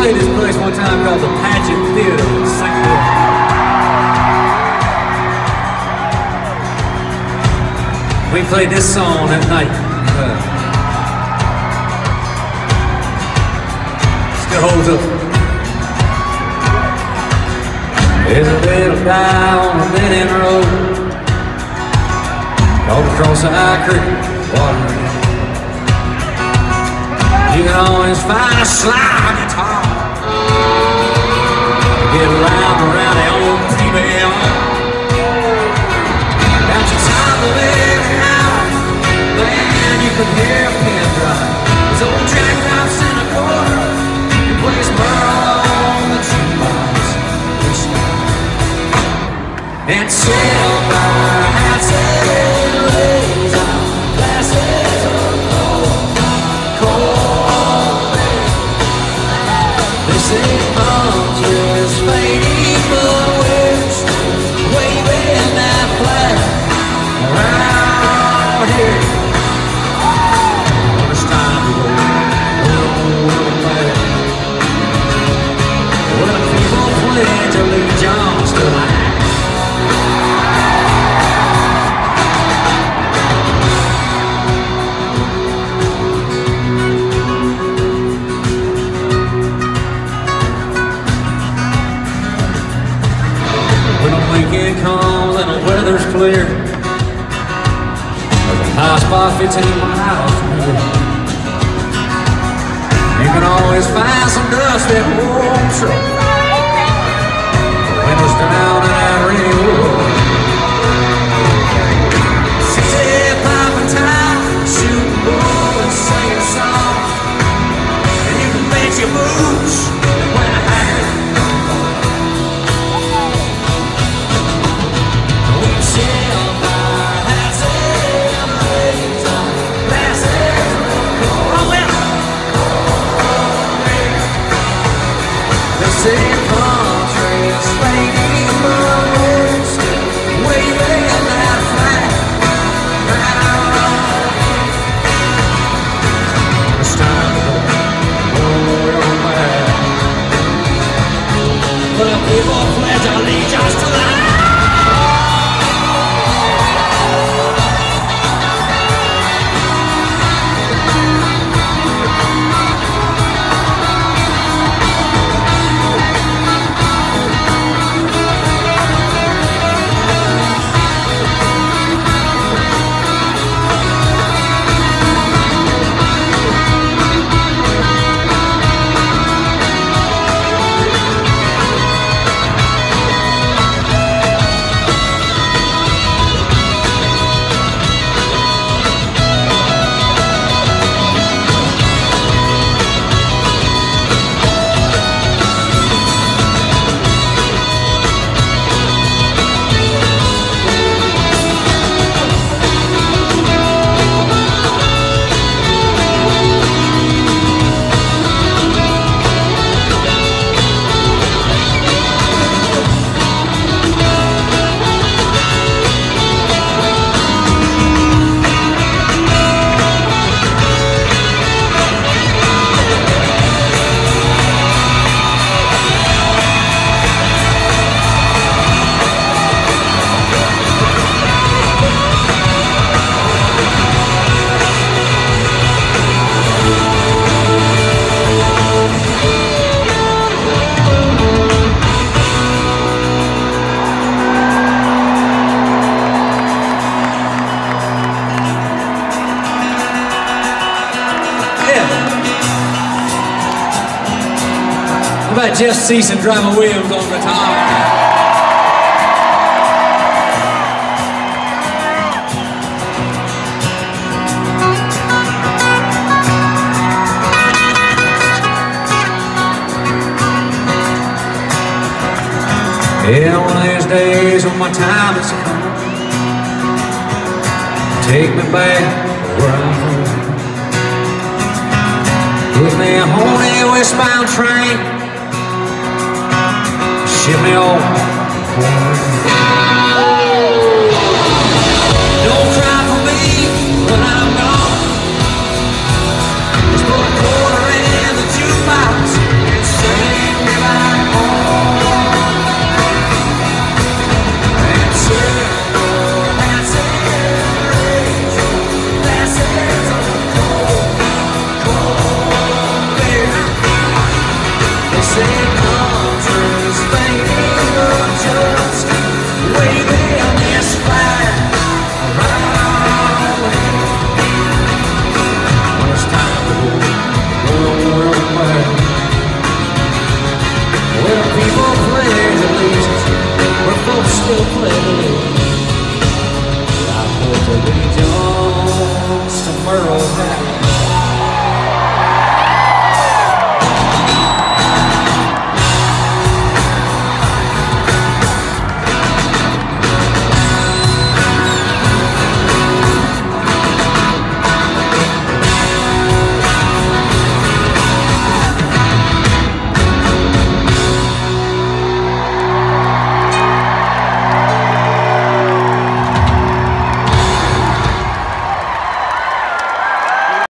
played this place one time called the Pageant Theater in St. Louis. We played this song that night. Still holds up. There's a little guy on a Benning Road, called across the High Creek, water. You can always find a slide guitar, get loud around the old PBR. Got your time of every hour, man, you can hear a pin drop. His old jack drops in a corner, he plays Merle on the jukebox, and sit by our house and lays on glasses of cold. They say moms is fading, but we're still waving that flag around here. When it's time to go back, when people pledge allegiance to life. Weekend comes and the weather's clear. There's a high spot 15 miles from here. You can always find some dusty old truck. The windows down in that radio. 65 in town, shooting bull and singing songs. And you can bet your boots when I have. Say palm trees fading, but we're still waving that flag around. It's time to go back. But the people pledge allegiance to life. How about Jeff Cease and Driver Williams on guitar? Yeah, one of these days when my time has come, take me back where I'm from. Put me on a westbound train, ship me on.